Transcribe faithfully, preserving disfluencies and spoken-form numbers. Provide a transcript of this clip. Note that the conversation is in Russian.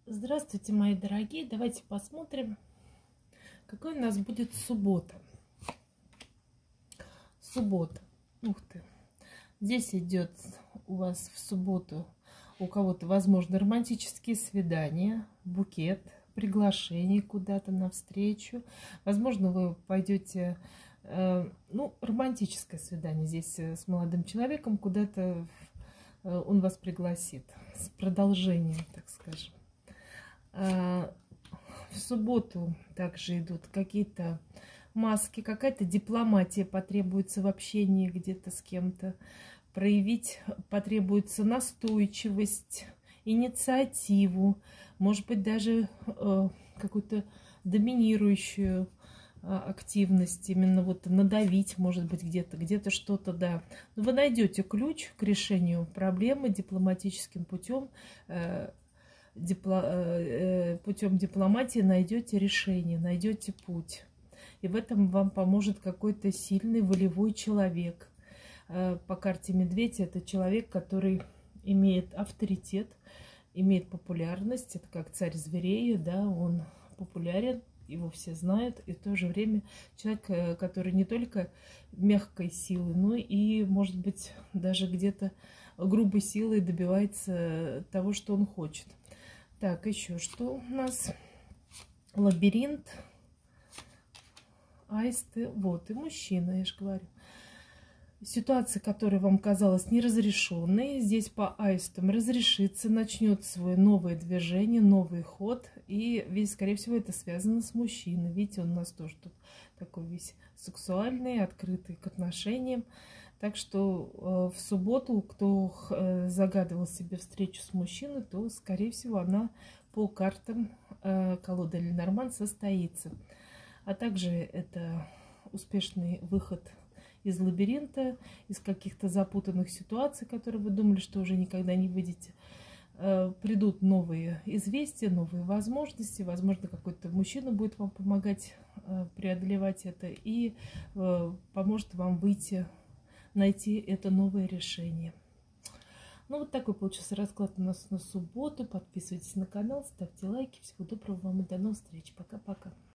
Здравствуйте, мои дорогие. Давайте посмотрим, какой у нас будет суббота. Суббота. Ух ты. Здесь идет у вас в субботу у кого-то, возможно, романтические свидания, букет, приглашение куда-то на встречу. Возможно, вы пойдете, э, ну, романтическое свидание здесь с молодым человеком, куда-то э, он вас пригласит с продолжением, так скажем. В субботу также идут какие-то маски, какая-то дипломатия потребуется в общении где-то с кем-то. Проявить потребуется настойчивость, инициативу, может быть, даже э, какую-то доминирующую э, активность, именно вот надавить, может быть, где-то, где-то что-то, да. Но вы найдете ключ к решению проблемы дипломатическим путем. Э, Дипло, э, путем дипломатии найдете решение, найдете путь. И в этом вам поможет какой-то сильный волевой человек. Э, по карте Медведь это человек, который имеет авторитет, имеет популярность. Это как царь зверей, да, он популярен, его все знают. И в то же время человек, который не только мягкой силы, но и, может быть, даже где-то грубой силой добивается того, что он хочет. Так, еще что у нас? Лабиринт, аисты, вот, и мужчина, я же говорю. Ситуация, которая вам казалась неразрешенной, здесь по аистам разрешится, начнет свое новое движение, новый ход. И, ведь, скорее всего, это связано с мужчиной. Видите, он у нас тоже тут такой весь сексуальный, открытый к отношениям. Так что э, в субботу, кто э, загадывал себе встречу с мужчиной, то, скорее всего, она по картам э, колоды Ленорман состоится. А также это успешный выход из лабиринта, из каких-то запутанных ситуаций, которые вы думали, что уже никогда не выйдете. Э, придут новые известия, новые возможности. Возможно, какой-то мужчина будет вам помогать э, преодолевать это и э, поможет вам выйти, найти это новое решение. Ну, вот такой получился расклад у нас на субботу. Подписывайтесь на канал, ставьте лайки. Всего доброго вам и до новых встреч. Пока-пока.